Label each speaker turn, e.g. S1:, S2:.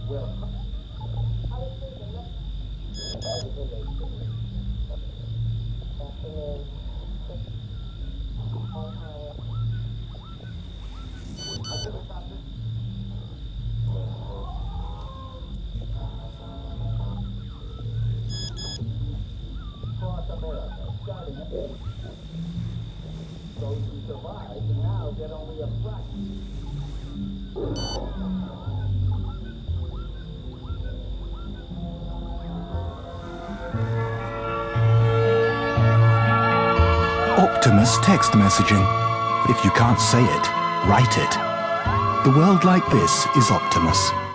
S1: Those who survive now get only a fraction.
S2: Optimus text messaging. If you can't say it, write it. The world like this is Optimus.